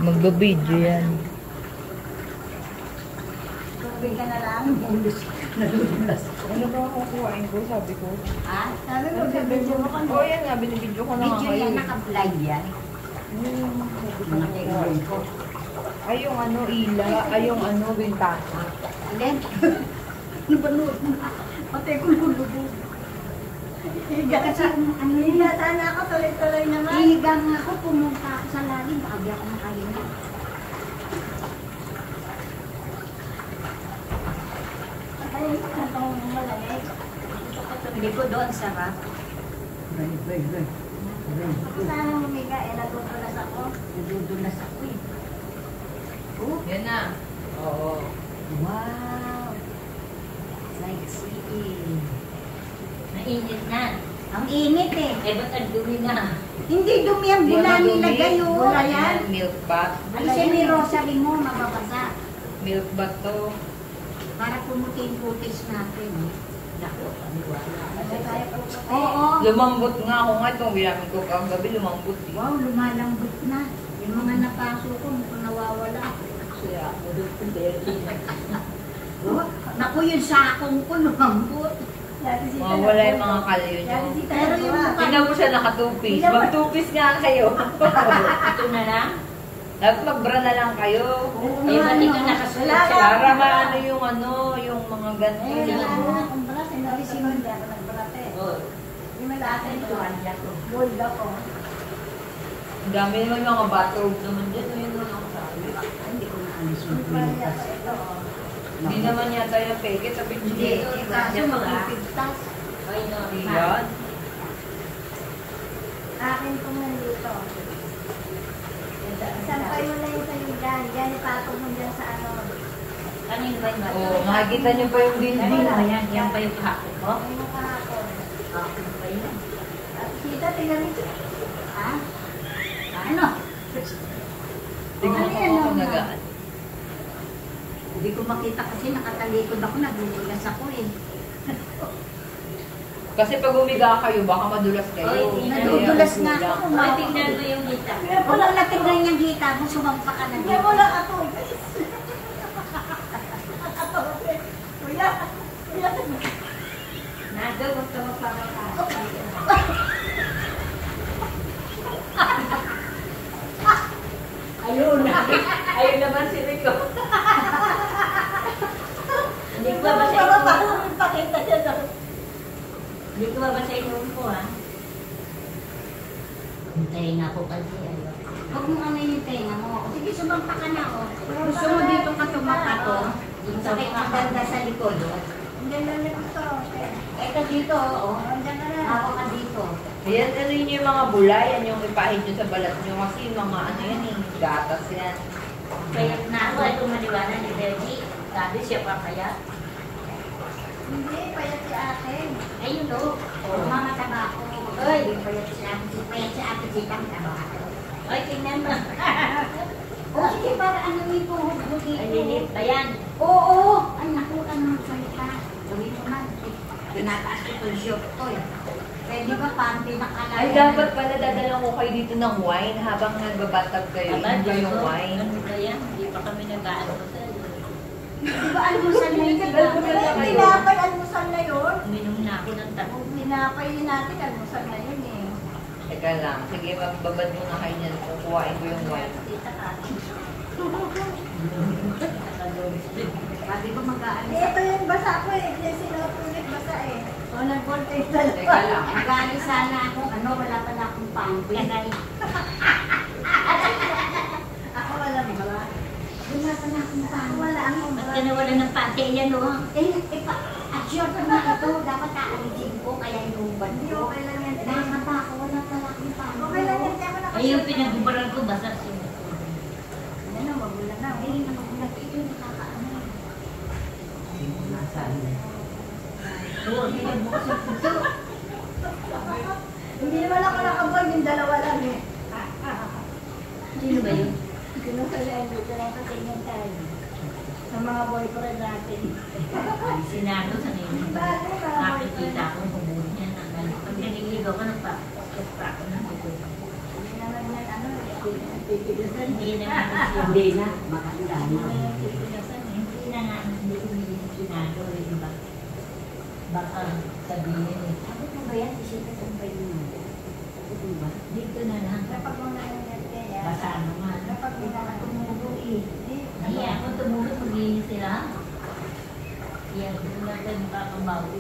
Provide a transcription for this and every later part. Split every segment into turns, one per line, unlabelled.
Magbe-video yan.
Tubig ka na lang. Nadudulas ko.
Ano ba ang kukuhain ko? Sabi ko.
Ha? Sabi mo, binibidyo mo kami.
Oo, yan nga. Binibidyo ko na nga
Video
kayo.
yan, naka-vlog yan. Mga tingin ko.
Ay, yung ano, ila. Ay, yung ano, bintana.
Again? Napanood mo. Pati ko nulubog. Higa kasi ano yun. Higa sana ako, tuloy-tuloy naman. Higa nga ako, pumunta ako sa lalim. Pag ako makahinga. Ay, itong malamig. Hindi ko doon, sarap. Right. Sana humiga, nadudulas ako. Nadudulas ako eh. Oh,
Yan na. Oo.
wow! Sightseeing. Mainit na. Ang init eh.
Eh, ba't ang dumi na?
Hindi dumi ang bula nilagay o. Ayan.
Milk bath.
Ay, siya ni Rosary mo, mababasa.
Milk bath to.
Para pumuti yung putis natin. Dako, paniwala. Oo.
Lumambot nga ako nga itong ginamit ko kagabi. Lumambot.
Wow, lumalambot na. Yung mga napaso ko, mukhang nawawala.
Kaya ako doon kung dahil
Oh, naku, yung sakong ko, lumambot.
Mawala yung mga kalyo nyo.
Pero yung mukha,
Tingnan mo siya naka-two-piece. Mag-two-piece nga kayo.
ito na lang.
Dapat mag-bra na lang kayo.
Eh, ba't ikaw nakasulat siya?
Para maano yung ano, yung mga ganito.
eh, wala na akong bra. Sinabi si Mandy, ako nagbrate.
Oh,
Yung malaki ito, gold ako.
Ang dami naman yung mga bathrobe naman dyan. Ayun lang ako sabi.
Hindi ko naalis yung pilitas.
Hindi naman yata yung peke. Sabi
Hindi, kaso makipigtas.
ay no.
Yan.
Akin po nandito. Sampay mo na yung sa'yo dyan. Dyan, ipatong mo dyan sa ano.
Kanino ba yung bata?
Oo, makikita nyo pa yung
Ano
building.
ba yan? Yan ba yung kahapon ko?
Ano mo kahapon?
Kahapon ba yan?
At kita, tingnan mo. Ha? Ano?
Tingnan
Ano
ko
yan,
kung
Mama?
nagaan.
Hindi ko makita kasi nakatalikod ako. Nagugulas ako eh.
Kasi pag umiga kayo, baka madulas kayo.
Oy,
nadudulas nga
Kaya
ako.
Ay, tignan mo yung gita.
Kung lang natignan yung gita mo, sumampa ka na dito. Wala ako. Kuya, kuya.
Nado, gusto mo pa ka. Ayun na. Ayun naman si Rico. Hindi ko ba basahin?
Pakita siya sa...
Hindi ko ba basahin yung ko, ha? Hintayin ako kasi.
Huwag mo ano yung tenga mo. Sige, sumampa ka na. Oh. Gusto mo dito ka tumapato?
Yung
Sakit maganda sa likod. Oh. Hindi na ito. Ito dito. Oh. Ako ka dito.
Ayan, ano yun yung mga bulay, yan yung ipahid nyo sa balat nyo. Kasi yung mga ano yan, gatas yan.
Kaya na ako ay tumaliwanag ni Reggie. Sabi siya pa kaya.
Hindi, payat si ate.
Ayun o.
Mga tabako.
Oy.
Payat si ate. Payat si ate sitang tabako.
Ay, tingnan mo.
O sige, para ano yung tuhod mo dito.
Ay, lilit ba yan?
Oo. Ay, naku, ano magsalita. Gawin mo man. Tinataas ko itong shop ko eh. Pwede ba panty na kalala?
Ay, dapat pala dadala ko kayo dito ng wine habang nagbabatag kayo.
Aba,
Inom kayo yung
Diyos ko,
wine.
ano ba yan? Hindi pa kami nag-aano sa
Di ba almusal na yun?
Almusal.
Tinapay almusal na yun.
Uminom na ako ng tapo.
Tinapay yun natin, almusal na yun eh.
Teka lang, sige, magbabad muna kayo niyan. Kukuhain ko yung wine.
Tita ka.
Sabi ko mag-aano.
Ito yung basa ko eh. Yung sinutulit basa eh. O, nag-voltage talaga.
Teka lang.
Mag-aano sana ako. Ano, wala pala akong panty.
Kanay.
Ako wala ba? Wala pala akong panty. Wala akong
Ba't ka nawala ng pati yan o?
Sure ko na ito. Dapat kaalisin ko. Kaya inuban ko. Okay lang yan. Nakakata ako. Wala pala akong panty. Okay lang yan.
Ay, yung pinagbubaran ko, basa siya.
Ano, magulat na. Ay, magulat. Ito yung nakakaano. Oo, hindi mo kasi ito. Hindi naman ako nakaboy, yung dalawa lang eh.
Sino ba yun?
Kinusalaan dito lang katingin tayo. Sa mga boyfriend natin.
Sinado sa ngayon. Nakikita ko kung buhay niya. Pag naliligaw ka, nagpa-pakit pa ako ng buko.
Hindi naman yan, ano eh.
Hindi na nga
Hindi na, makanda na.
Hindi na nga, hindi umiisinado eh, di ba? Baka sabihin eh,
Sabi ko ba yan? Isipin ko ba yun? Sabi ba?
dito na lang.
Kapag mga nangyayari,
Basa naman.
kapag may nakatumulo eh.
Hindi ako tumulong maglinis sila. Yan, doon natin makakabawi.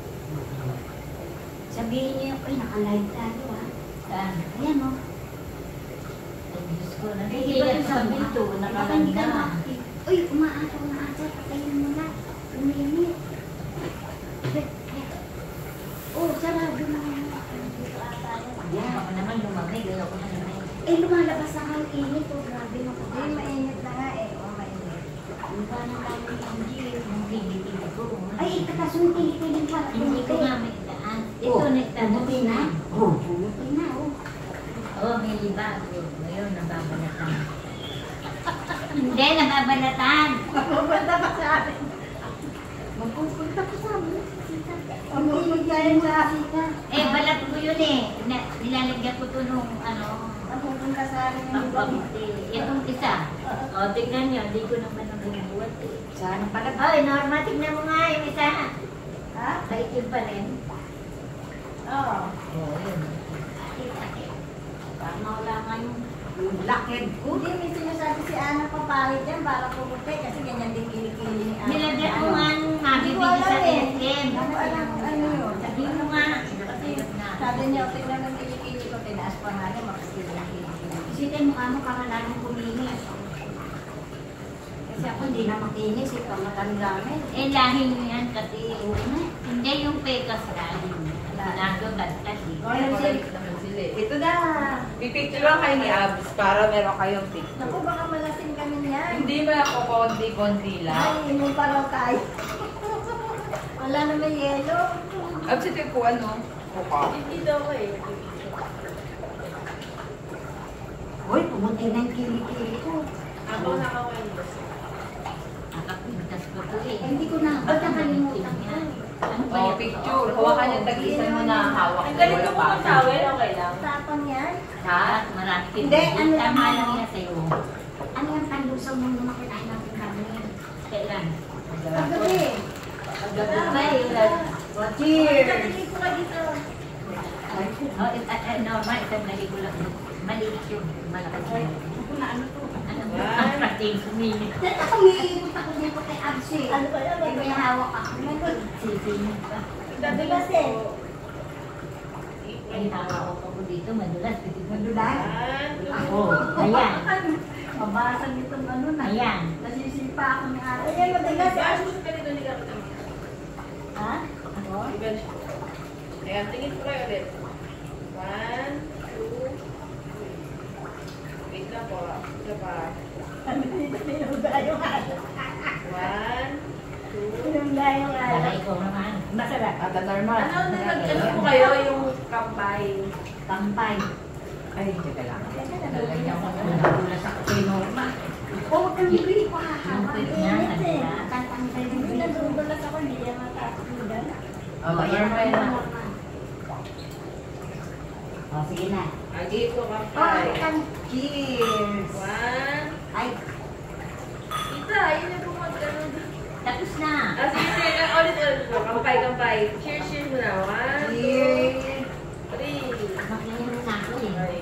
Sabihin niyo, ay, naka-live tayo ha.
Saan?
Ayan o.
Ay, Diyos ko, nakikilat sa pinto, nakalanda.
Uy, umaasa, umaasa. Patayin mo na. Uminit. Oh, sarado na yan.
Yan, baka naman lumamig, ayaw ko na naman.
Eh, lumalabas na ang init. Oh, grabe na ko. Ay, mainit na nga eh. Oh, mainit.
Ano ba nang kami yung G? Yung tigil-tigil ko.
Ay, ikatasong tili-tili pa.
Hindi ko nga may daan. Ito,
Pumuti na. Oh, pumuti na. Oh.
Oo, may libag. Ngayon, nababalatan. Hindi, nababalatan.
Magpupunta pa sa atin. Magpupunta pa sa amin. Magpupunta yan sa Asika.
Eh, balat ko yun eh. Nilalagyan ko ito nung ano,
Magpupunta sa amin yung ibang.
pagpaputi. Itong isa. O, tignan nyo, hindi ko naman nabubuhat eh.
Sana pala.
Oy, Norma, tignan mo nga yung isa.
Ha?
Kaikin pa rin.
Oo.
Oo, yun. Parang wala nga yung
Lakid ko. Hindi, may sinasabi si Ana papalit yan para pumuti kasi ganyan din kilikili ni Ana.
nilagyan ko nga nung mabibili sa SM.
Ano alam ko ano yun?
Sabihin mo nga.
Sabi niya, tingnan ng kilikili ko, tinaas pa nga niya, makaskili na kilikili.
Isipin mo kamo pangalan ng kulinis.
Kasi ako hindi na makinis, ikaw matanda
Eh, lahi nyo yan kasi hindi yung pekas lahi. Lalo gastas eh.
Balik naman sila eh. Ito na. Pipicture lang kayo ni Abs para meron kayong
Naku,
picture.
baka malasing kami niyan.
Hindi ba ako konti-konti lang?
Ay, inom pa raw tayo. Wala naman yelo.
Abs, ito po ano? Mukha.
Hindi daw eh. Uy, pumuti na yung kilikili ko.
Ako nakawendo.
Nakapintas ko to eh.
Hindi ko na, ba't nakalimutan ko?
Ano ba
Oh,
yan?
picture. Hawakan yung tag-isa mo na hawak.
Ang galing mo kung towel, okay lang.
Tapon yan?
Ha?
At marami
Hindi, ano
Tama
lang
lang
ako.
yan sa'yo.
Ano yung panlusaw nung nakitahin natin kami?
Kailan?
Paggabi.
Paggabi ba eh?
Oh, cheers!
Sabihin ko ka dito.
Oh, normal, isang lagi ko lang. Maliit yun. Malakas yun.
Ano to?
Ano ba? Ang prating sumingit.
Dahil ako umiikot ako dito kay Absi. Ano ba yan? May hawak ako.
Sisingit pa.
Dadulas eh.
Ay, hawak ako dito. Madulas.
Madulas?
Ako. Ayan.
Mabasag nitong ano na.
Ayan.
Nasisipa ako ni Ate. Ayan, madalas.
Ba, susunod ka dito, hindi ka kita.
Ha? Ako?
Ayan, tingin ko kayo ulit. 1, 2, 3. Wait lang po. Isa pa.
Ano dito niluga yung aso?
1, 2.
Niluga yung aso.
Balay ko naman.
Masarap.
At normal.
Ano po kayo yung kampay?
Kampay.
Ay, teka lang.
Lalagyan ko ng nadulas ako kay Norma.
Oh, ang grip pa.
Yung pwede niya, nandyan.
Tatanggal yung grip. Nadudulas ako, hindi niya matatulan.
Oh, normal na.
Oh, sige na.
Ah, dito
Oh,
kampay.
cheers!
1.
Ay,
Tita, yun yung bumagano.
Tapos na.
Ah, sige, sige. Ulit. Kampay, kampay. Cheers, cheers muna. 1, 2,
cheers!
3.
Makinig na ako eh.
Okay.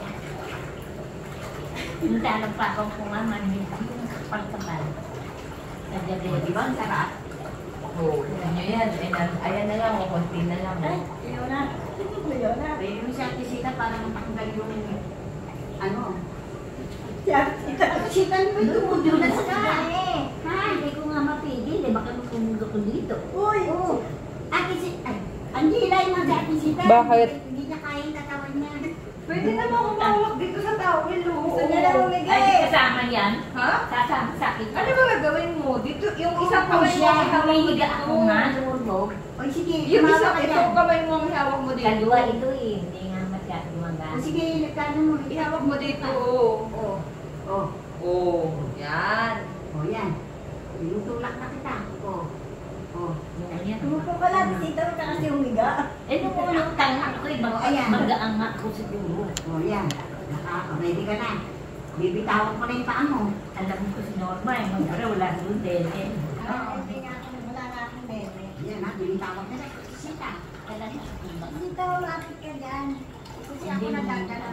Yung tanong pa ako kung nga manhid yung pagkabal. Sa gabi.
Di ba ang sarap?
Oh, ano yan? Ayan na lang, konti na lang.
Ay, ayaw na. Ayaw na. Pwede mo si Ate Sita para matanggal yung ano? Si Ate Sita. Sita, may tumudulas ka eh.
Ha, hindi ko nga mapigil eh. Baka magpumundo ko dito.
Uy! Oh. Ate Sita, ay, ang hilay mo si Ate Sita.
Bakit?
Hindi niya kaya yung katawan niya.
Pwede naman kumawak dito sa towel, oh.
Gusto niya lang
Ay,
umigay.
kasama yan.
Ha?
Sasama sa akin.
Ano ba gagawin mo? Dito, yung isang
Oh,
kamay mo
siya.
ang hawak mo
Humihiga ako
dito.
nga, lumulog.
O sige,
Yung
tumawa
isang,
ka
itong
dyan.
kamay mo ang hawak mo dito.
Kaliwa ito eh. Hindi nga masyado
O
gumagana.
sige, nagkano mo.
Ihawak mo dito, oh.
Oh. Oh.
Oh, yan.
Oh, yan. Tinutulak na kita. Oh. Oh.
Yung yan.
Tumupo ka lang, Sita, ka kasi humiga.
Eh, nung unang tanong ako eh,
Oh, ayan.
magaang nga ako siguro.
Oh, yan. Ready ka na. Bibitawag ko na yung paa mo.
Alam ko si Norma, eh, mag-ara wala doon din eh.
Oo, hindi nga ako, wala na akong bebe. Yan na, bibitawag na. Sita, kailan na.
Diba?
Dito, lapit ka dyan. Kasi ako nagdadala.